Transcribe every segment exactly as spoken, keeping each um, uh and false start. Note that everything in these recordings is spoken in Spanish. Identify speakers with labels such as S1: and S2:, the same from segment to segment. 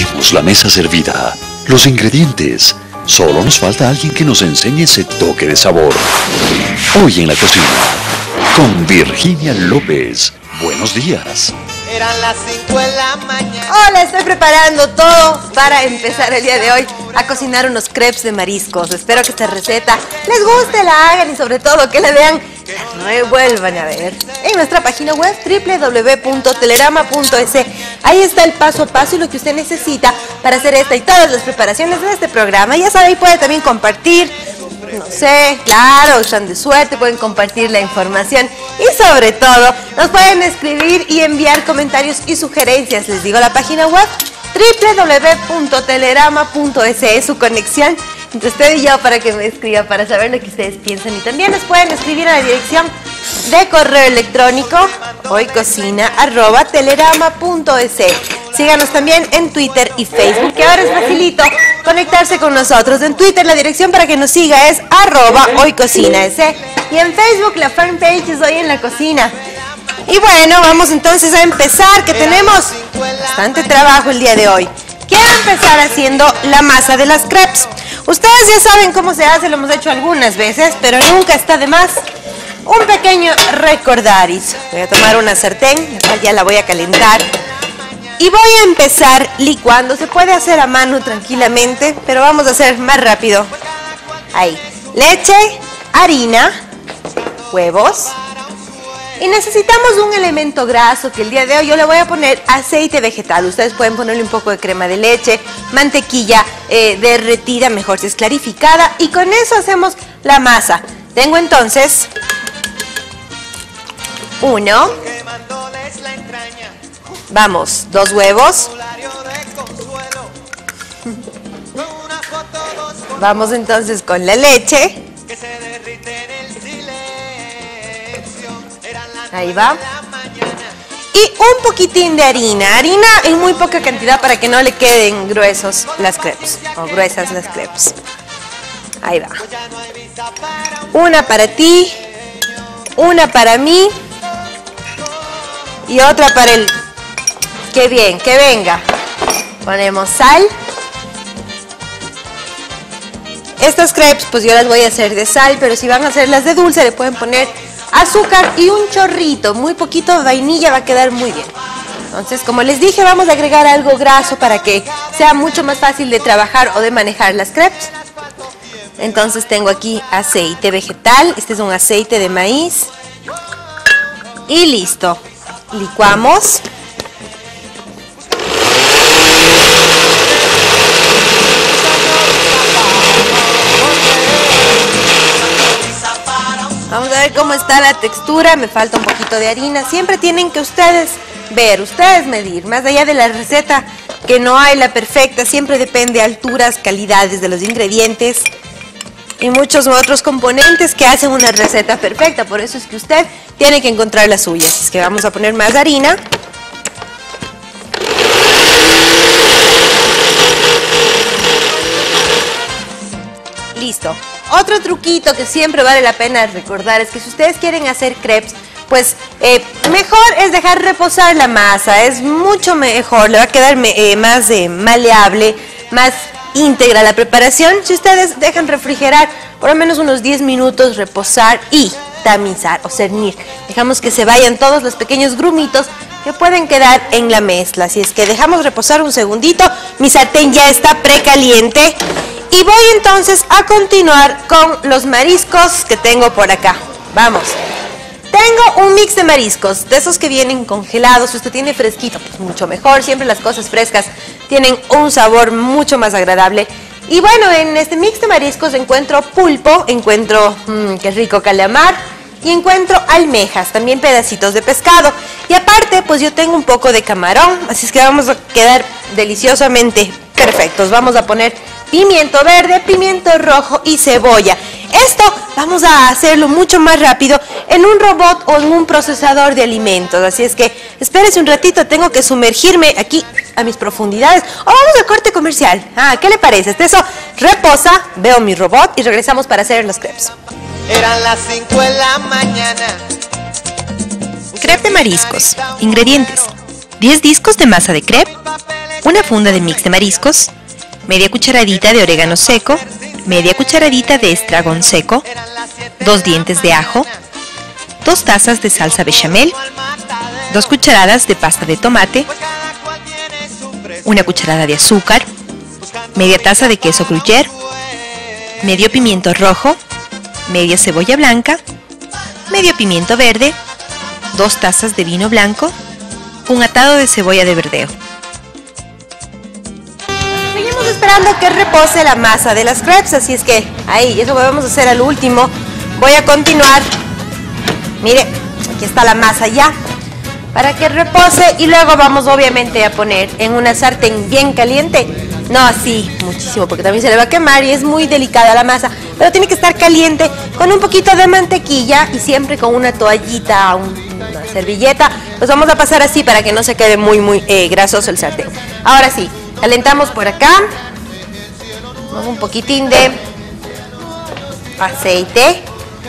S1: Tenemos la mesa servida, los ingredientes. Solo nos falta alguien que nos enseñe ese toque de sabor. Hoy en la cocina, con Virginia López. Buenos días.
S2: Eran las cinco de la mañana.
S3: Hola, estoy preparando todo para empezar el día de hoy a cocinar unos crepes de mariscos. Espero que esta receta les guste, la hagan y sobre todo que la vean, la vuelvan a ver en nuestra página web doble u doble u doble u punto telerama punto es. Ahí está el paso a paso y lo que usted necesita para hacer esta y todas las preparaciones de este programa. Ya sabe, ahí puede también compartir, no sé, claro, están de suerte, pueden compartir la información y sobre todo nos pueden escribir y enviar comentarios y sugerencias. Les digo la página web doble u doble u doble u punto telerama punto es, es su conexión entre usted y yo para que me escriba, para saber lo que ustedes piensan. Y también nos pueden escribir a la dirección de correo electrónico hoycocina arroba telerama punto es. Síganos también en Twitter y Facebook, que ahora es facilito conectarse con nosotros. En Twitter la dirección para que nos siga es arroba hoycocina, y en Facebook la fanpage es Hoy en la Cocina. Y bueno, vamos entonces a empezar, que tenemos bastante trabajo el día de hoy. Quiero empezar haciendo la masa de las crepes. Ustedes ya saben cómo se hace, lo hemos hecho algunas veces, pero nunca está de más un pequeño recordaris. Voy a tomar una sartén, la cual ya la voy a calentar. Y voy a empezar licuando. Se puede hacer a mano tranquilamente, pero vamos a hacer más rápido. Ahí. Leche, harina, huevos. Y necesitamos un elemento graso que el día de hoy yo le voy a poner aceite vegetal. Ustedes pueden ponerle un poco de crema de leche, mantequilla eh, derretida, mejor si es clarificada. Y con eso hacemos la masa. Tengo entonces uno. Vamos, dos huevos. Vamos entonces con la leche. Ahí va. Y un poquitín de harina. Harina en muy poca cantidad para que no le queden gruesos las crepes. O gruesas las crepes. Ahí va. Una para ti. Una para mí. Y otra para el... ¡Qué bien! ¡Que venga! Ponemos sal. Estas crepes pues yo las voy a hacer de sal, pero si van a hacerlas de dulce le pueden poner azúcar y un chorrito, muy poquito de vainilla, va a quedar muy bien. Entonces, como les dije, vamos a agregar algo graso para que sea mucho más fácil de trabajar o de manejar las crepes. Entonces tengo aquí aceite vegetal, este es un aceite de maíz. Y listo. Licuamos. Vamos a ver cómo está la textura, me falta un poquito de harina. Siempre tienen que ustedes ver, ustedes medir, más allá de la receta, que no hay la perfecta, siempre depende de alturas, calidades de los ingredientes y muchos otros componentes que hacen una receta perfecta. Por eso es que usted tiene que encontrar la suya. Así es que vamos a poner más harina. Listo. Otro truquito que siempre vale la pena recordar es que si ustedes quieren hacer crepes, pues eh, mejor es dejar reposar la masa, es mucho mejor, le va a quedar eh, más eh, maleable, más íntegra la preparación si ustedes dejan refrigerar por lo menos unos diez minutos, reposar y tamizar o cernir. Dejamos que se vayan todos los pequeños grumitos que pueden quedar en la mezcla. Así es que dejamos reposar un segundito, mi sartén ya está precaliente. Y voy entonces a continuar con los mariscos que tengo por acá. Vamos. Tengo un mix de mariscos, de esos que vienen congelados. Si usted tiene fresquito, pues mucho mejor. Siempre las cosas frescas tienen un sabor mucho más agradable. Y bueno, en este mix de mariscos encuentro pulpo, encuentro, mmm, qué rico, calamar. Y encuentro almejas, también pedacitos de pescado. Y aparte, pues yo tengo un poco de camarón. Así es que vamos a quedar deliciosamente perfectos. Vamos a poner pimiento verde, pimiento rojo y cebolla. Esto vamos a hacerlo mucho más rápido en un robot o en un procesador de alimentos. Así es que espérese un ratito, tengo que sumergirme aquí a mis profundidades. O vamos al corte comercial. Ah, ¿qué le parece? Hasta eso reposa, veo mi robot y regresamos para hacer los crepes.
S2: Eran las cinco de la mañana.
S4: Crepe de mariscos. Ingredientes: diez discos de masa de crepe, una funda de mix de mariscos, media cucharadita de orégano seco, media cucharadita de estragón seco, dos dientes de ajo, dos tazas de salsa bechamel, dos cucharadas de pasta de tomate, una cucharada de azúcar, media taza de queso gruyère, medio pimiento rojo, media cebolla blanca, medio pimiento verde, dos tazas de vino blanco, un atado de cebolla de verdeo.
S3: Seguimos esperando que repose la masa de las crepes, así es que ahí, eso lo vamos a hacer al último. Voy a continuar. Mire, aquí está la masa ya, para que repose y luego vamos obviamente a poner en una sartén bien caliente. No así muchísimo porque también se le va a quemar y es muy delicada la masa, pero tiene que estar caliente con un poquito de mantequilla y siempre con una toallita, una servilleta. Pues vamos a pasar así para que no se quede muy muy eh, grasoso el sartén. Ahora sí, calentamos por acá un poquitín de aceite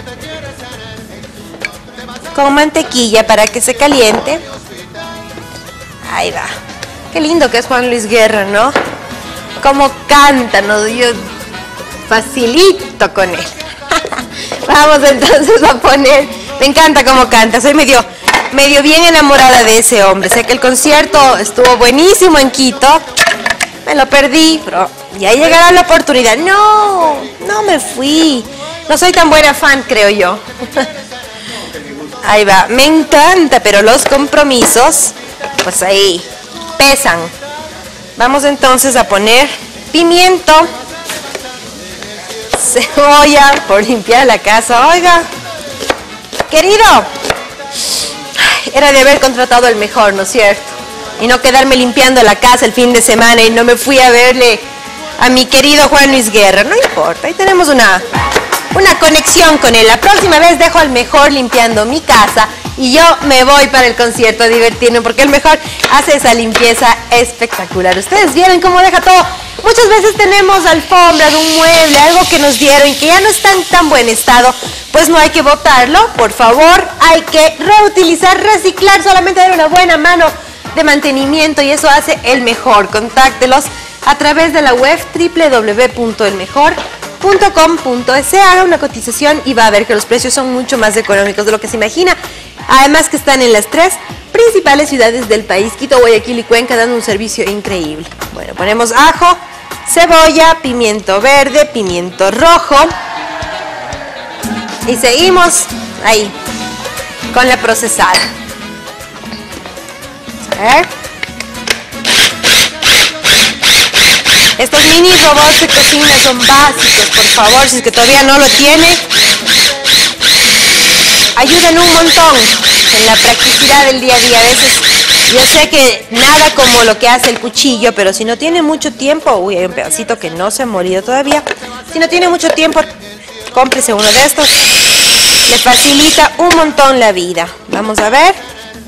S3: con mantequilla para que se caliente. Ahí va. Qué lindo que es Juan Luis Guerra, ¿no? Como canta, ¿no? Yo facilito con él. Vamos entonces a poner. Me encanta cómo canta. Soy medio, medio bien enamorada de ese hombre. Sé que el concierto estuvo buenísimo en Quito. Me lo perdí, pero ya llegará la oportunidad. No, no me fui. No soy tan buena fan, creo yo. Ahí va. Me encanta, pero los compromisos, pues ahí pesan. Vamos entonces a poner pimiento, cebolla, por limpiar la casa. Oiga, querido, era de haber contratado el mejor, ¿no es cierto? Y no quedarme limpiando la casa el fin de semana y no me fui a verle a mi querido Juan Luis Guerra. No importa, ahí tenemos una, una conexión con él. La próxima vez dejo al mejor limpiando mi casa y yo me voy para el concierto a divertirme porque el mejor hace esa limpieza espectacular. Ustedes vieron cómo deja todo. Muchas veces tenemos alfombras, un mueble, algo que nos dieron y que ya no está en tan buen estado. Pues no hay que botarlo, por favor. Hay que reutilizar, reciclar, solamente dar una buena mano de mantenimiento y eso hace el mejor. Contáctelos a través de la web doble u doble u doble u punto el mejor punto com punto es. Haga una cotización y va a ver que los precios son mucho más económicos de lo que se imagina. Además que están en las tres principales ciudades del país, Quito, Guayaquil y Cuenca, dando un servicio increíble. Bueno, ponemos ajo, cebolla, pimiento verde, pimiento rojo. Y seguimos ahí con la procesada. A ver. Estos mini robots de cocina son básicos, por favor, si es que todavía no lo tiene. Ayudan un montón en la practicidad del día a día. A veces yo sé que nada como lo que hace el cuchillo, pero si no tiene mucho tiempo, uy, hay un pedacito que no se ha molido todavía. Si no tiene mucho tiempo, cómprese uno de estos. Le facilita un montón la vida. Vamos a ver.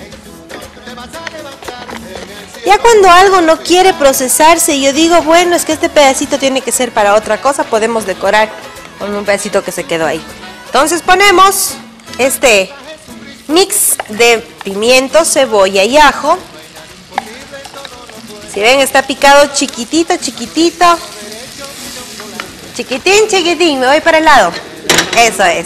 S3: Ya cuando algo no quiere procesarse, yo digo, bueno, es que este pedacito tiene que ser para otra cosa, podemos decorar con un pedacito que se quedó ahí. Entonces ponemos este mix de pimiento, cebolla y ajo. Si ven, está picado chiquitito, chiquitito. Chiquitín, chiquitín, me voy para el lado. Eso es.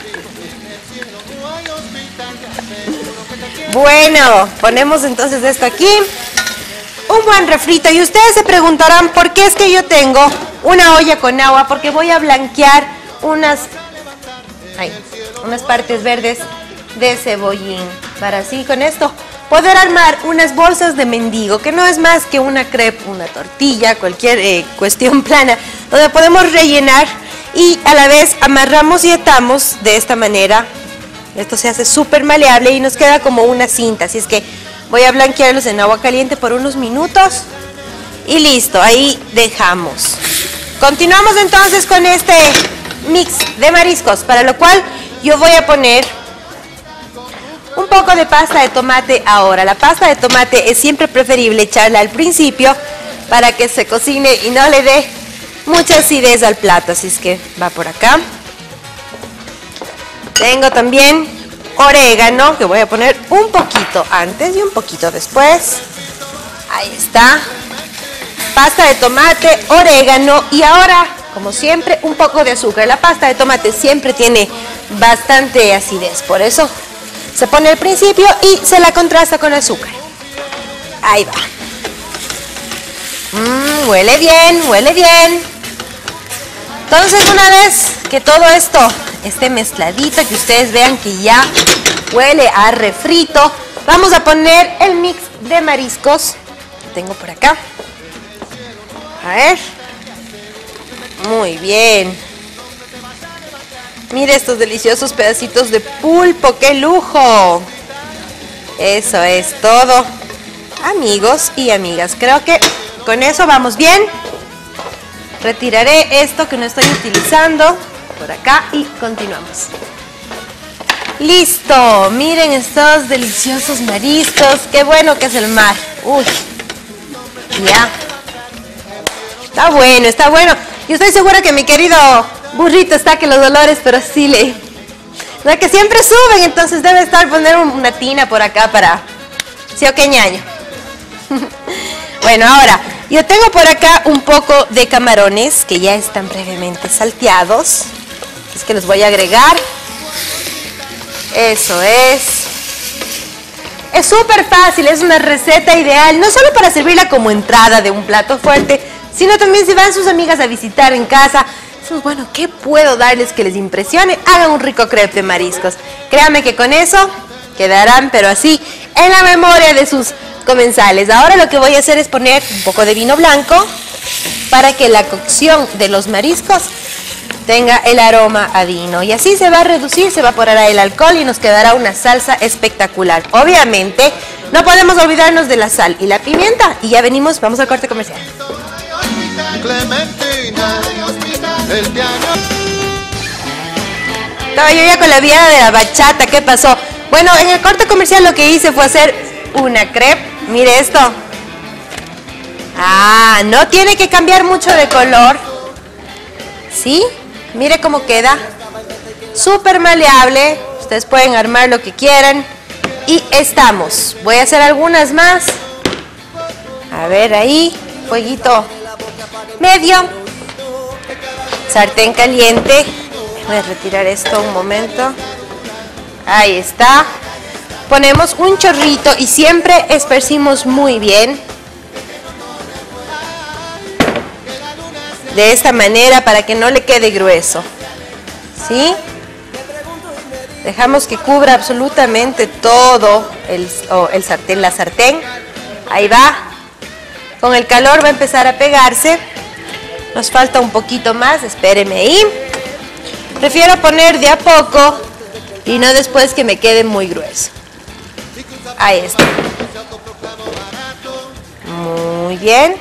S3: Bueno, ponemos entonces esto aquí. Un buen refrito. Y ustedes se preguntarán por qué es que yo tengo una olla con agua. Porque voy a blanquear unas... Ay, unas partes verdes de cebollín para así con esto poder armar unas bolsas de mendigo, que no es más que una crepe, una tortilla, cualquier eh, cuestión plana, donde podemos rellenar y a la vez amarramos y atamos de esta manera. Esto se hace súper maleable y nos queda como una cinta, así es que voy a blanquearlos en agua caliente por unos minutos y listo, ahí dejamos. Continuamos entonces con este mix de mariscos, para lo cual yo voy a poner un poco de pasta de tomate ahora. La pasta de tomate es siempre preferible echarla al principio para que se cocine y no le dé mucha acidez al plato, así es que va por acá. Tengo también orégano, que voy a poner un poquito antes y un poquito después. Ahí está. pasta de tomate, orégano y ahora, como siempre, un poco de azúcar. La pasta de tomate siempre tiene bastante acidez, por eso se pone al principio y se la contrasta con azúcar. Ahí va. Mm, huele bien, huele bien. Entonces, una vez que todo esto esté mezcladito, que ustedes vean que ya huele a refrito, vamos a poner el mix de mariscos. Lo tengo por acá. A ver. Muy bien. Mire estos deliciosos pedacitos de pulpo, ¡qué lujo! Eso es todo, amigos y amigas. Creo que con eso vamos bien. Retiraré esto que no estoy utilizando por acá y continuamos. Listo, miren estos deliciosos mariscos. Qué bueno que es el mar. Uy, ya. Está bueno, está bueno. Yo estoy segura que mi querido burrito está que los dolores, pero sí le... No, que siempre suben, entonces debe estar poner una tina por acá para... ¿Sí o qué, ñaño? Bueno, ahora, yo tengo por acá un poco de camarones que ya están previamente salteados. Es que los voy a agregar. Eso es. Es súper fácil, es una receta ideal, no solo para servirla como entrada de un plato fuerte, sino también si van sus amigas a visitar en casa. Pues bueno, ¿qué puedo darles que les impresione? Hagan un rico crepe de mariscos. Créanme que con eso quedarán, pero así, en la memoria de sus comensales. Ahora lo que voy a hacer es poner un poco de vino blanco para que la cocción de los mariscos tenga el aroma a vino. Y así se va a reducir, se evaporará el alcohol y nos quedará una salsa espectacular. Obviamente, no podemos olvidarnos de la sal y la pimienta. Y ya venimos, vamos al corte comercial.
S5: Clementina, el piano.
S3: Estaba yo ya con la vida de la bachata, ¿qué pasó? Bueno, en el corte comercial lo que hice fue hacer una crepe. Mire esto. Ah, no tiene que cambiar mucho de color. ¿Sí? Mire cómo queda. Súper maleable. Ustedes pueden armar lo que quieran. Y estamos. Voy a hacer algunas más. A ver ahí. Fueguito medio. Sartén caliente. Voy a retirar esto un momento. Ahí está. Ponemos un chorrito y siempre esparcimos muy bien. De esta manera para que no le quede grueso. ¿Sí? Dejamos que cubra absolutamente todo el, oh, el sartén, la sartén. Ahí va. Con el calor va a empezar a pegarse. Nos falta un poquito más, espéreme ahí. Prefiero poner de a poco y no después que me quede muy grueso. Ahí está. Muy bien.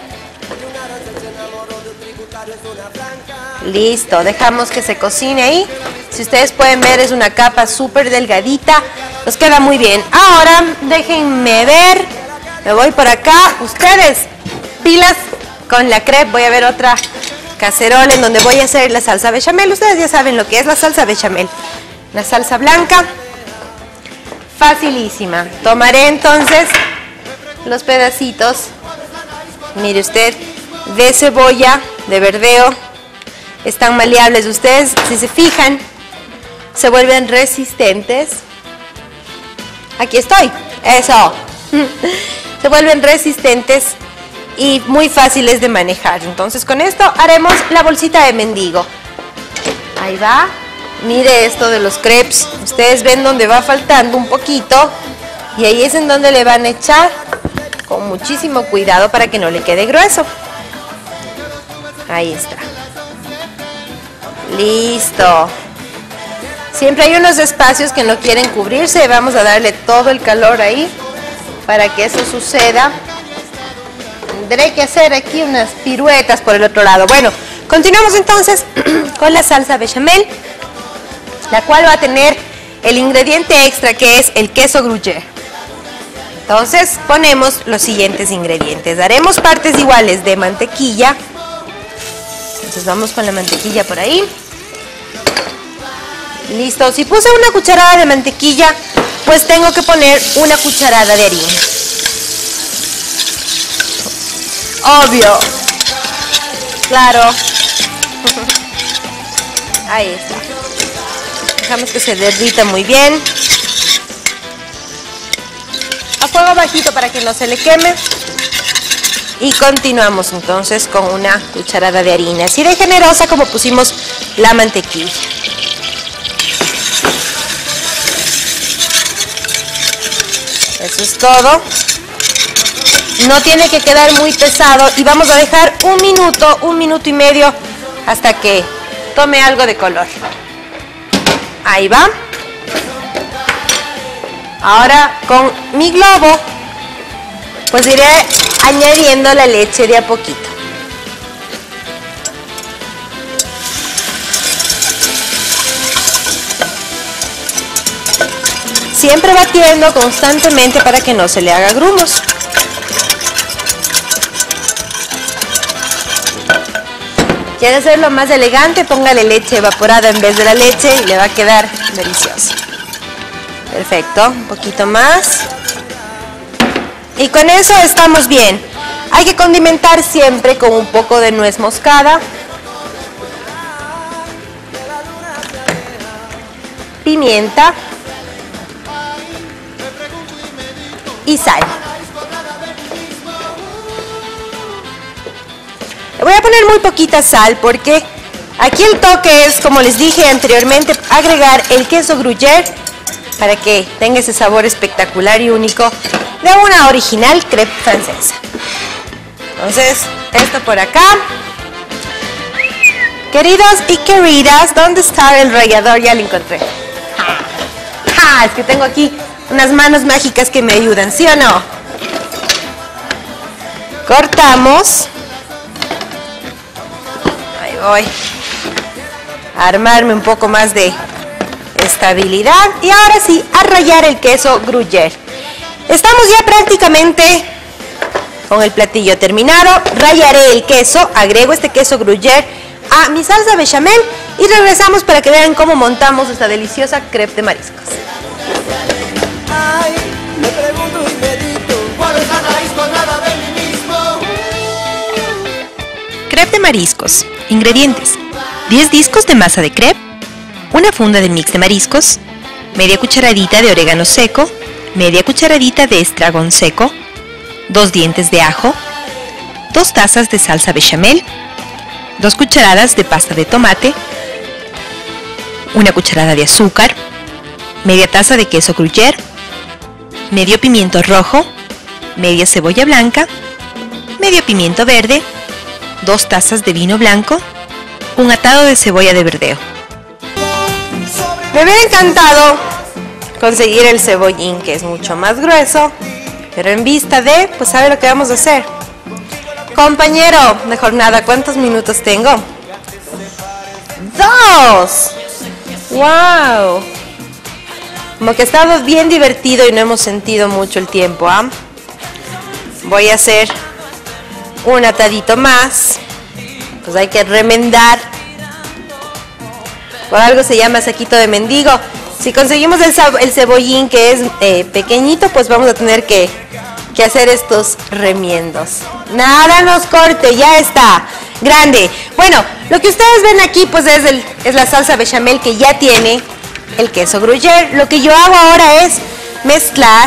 S3: Listo, dejamos que se cocine ahí. Si ustedes pueden ver, es una capa súper delgadita. Nos queda muy bien. Ahora, déjenme ver. Me voy por acá. Ustedes, pilas con la crepe. Voy a ver otra cacerola en donde voy a hacer la salsa bechamel. Ustedes ya saben lo que es la salsa bechamel. La salsa blanca. Facilísima. Tomaré entonces los pedacitos, mire usted, de cebolla, de verdeo. Están maleables. Ustedes, si se fijan, se vuelven resistentes. Aquí estoy. Eso. Se vuelven resistentes y muy fáciles de manejar. Entonces con esto haremos la bolsita de mendigo. Ahí va. Mire esto de los crepes. Ustedes ven donde va faltando un poquito y ahí es en donde le van a echar con muchísimo cuidado para que no le quede grueso. Ahí está. Listo. Siempre hay unos espacios que no quieren cubrirse y vamos a darle todo el calor ahí para que eso suceda. Tendré que hacer aquí unas piruetas por el otro lado. Bueno, continuamos entonces con la salsa bechamel, la cual va a tener el ingrediente extra que es el queso gruyère. Entonces ponemos los siguientes ingredientes. Haremos partes iguales de mantequilla. Entonces vamos con la mantequilla por ahí. Listo. Si puse una cucharada de mantequilla, pues tengo que poner una cucharada de harina. Obvio. claro. Ahí está. Dejamos que se derrita muy bien. A fuego bajito para que no se le queme. Y continuamos entonces con una cucharada de harina, así de generosa como pusimos la mantequilla. Eso es todo. No tiene que quedar muy pesado y vamos a dejar un minuto, un minuto y medio hasta que tome algo de color. Ahí va. Ahora con mi globo pues iré añadiendo la leche de a poquito. Siempre batiendo constantemente para que no se le haga grumos. ¿Quiere hacerlo más elegante? Póngale leche evaporada en vez de la leche y le va a quedar delicioso. Perfecto, un poquito más. Y con eso estamos bien. Hay que condimentar siempre con un poco de nuez moscada, pimienta y sal. Le voy a poner muy poquita sal porque aquí el toque es, como les dije anteriormente, agregar el queso gruyère para que tenga ese sabor espectacular y único de una original crepe francesa. Entonces, esto por acá. Queridos y queridas, ¿dónde está el rallador? Ya lo encontré. ¡Ja! ¡Ja! Es que tengo aquí unas manos mágicas que me ayudan, ¿sí o no? Cortamos. Ahí voy. A armarme un poco más de estabilidad. Y ahora sí, a rallar el queso gruyère. Estamos ya prácticamente con el platillo terminado. Rallaré el queso, agrego este queso gruyère a mi salsa bechamel y regresamos para que vean cómo montamos esta deliciosa crepe de mariscos.
S2: Ay, me pregunto y medito, ¿cuál es la raíz cuadrada de mí mismo?
S4: Crepe de mariscos. Ingredientes: diez discos de masa de crepe, una funda de mix de mariscos, media cucharadita de orégano seco, media cucharadita de estragón seco, dos dientes de ajo, dos tazas de salsa bechamel, dos cucharadas de pasta de tomate, una cucharada de azúcar, media taza de queso gruyère, medio pimiento rojo, media cebolla blanca, medio pimiento verde, dos tazas de vino blanco, un atado de cebolla de verdeo.
S3: Me hubiera encantado conseguir el cebollín, que es mucho más grueso, pero en vista de, pues sabe lo que vamos a hacer. Compañero de jornada, ¿cuántos minutos tengo? ¡Dos! ¡Wow! Como que ha estado bien divertido y no hemos sentido mucho el tiempo, ¿ah? Voy a hacer un atadito más. Pues hay que remendar. Por algo se llama saquito de mendigo. Si conseguimos el, el cebollín que es eh, pequeñito, pues vamos a tener que, que hacer estos remiendos. Nada nos corte, ya está. Grande. Bueno, lo que ustedes ven aquí pues es, el, es la salsa bechamel que ya tiene el queso gruyère. Lo que yo hago ahora es mezclar.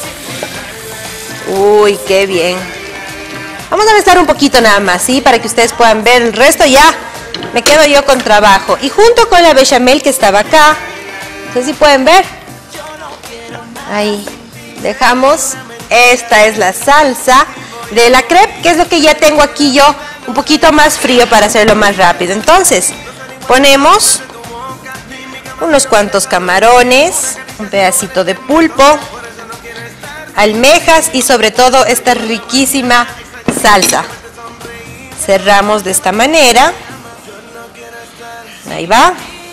S3: Uy, qué bien. Vamos a mezclar un poquito nada más, ¿sí? Para que ustedes puedan ver el resto. Ya me quedo yo con trabajo. Y junto con la bechamel que estaba acá, no sé si pueden ver. Ahí dejamos. Esta es la salsa de la crepe, que es lo que ya tengo aquí yo, un poquito más frío para hacerlo más rápido. Entonces, ponemos unos cuantos camarones, un pedacito de pulpo, almejas y sobre todo esta riquísima salsa. Cerramos de esta manera. Ahí va.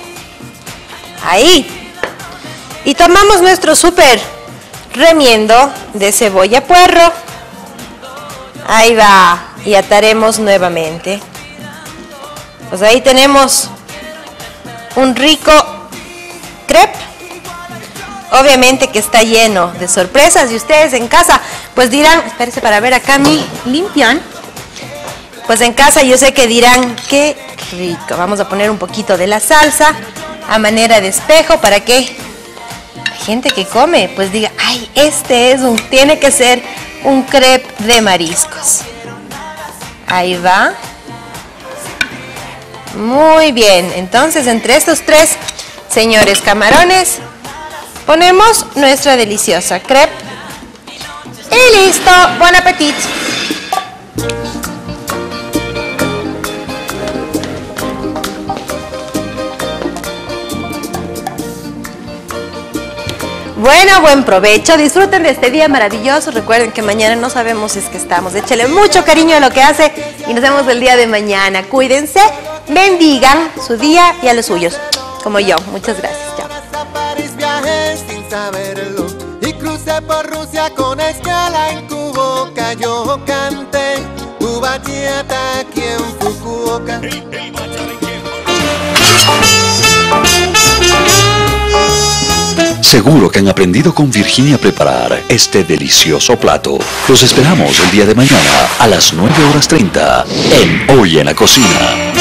S3: Ahí. Y tomamos nuestro súper remiendo de cebolla puerro. Ahí va. Y ataremos nuevamente. Pues ahí tenemos un rico crepe. Obviamente que está lleno de sorpresas y ustedes en casa pues dirán, espérense para ver acá mi limpian. Pues en casa yo sé que dirán, qué rico. Vamos a poner un poquito de la salsa a manera de espejo para que la gente que come pues diga, ay, este es un, tiene que ser un crepe de mariscos. Ahí va. Muy bien, entonces entre estos tres señores camarones ponemos nuestra deliciosa crepe. Y listo, buen apetito. Bueno, buen provecho, disfruten de este día maravilloso. Recuerden que mañana no sabemos si es que estamos. Échale mucho cariño a lo que hace y nos vemos el día de mañana. Cuídense, bendigan su día y a los suyos, como yo. Muchas gracias, chao.
S2: A París viajé sin saberlo y crucé por Rusia con escala en Fukuoka. Yo canté tu bachata aquí en Fukuoka.
S1: Seguro que han aprendido con Virginia a preparar este delicioso plato. Los esperamos el día de mañana a las nueve horas treinta en Hoy en la Cocina.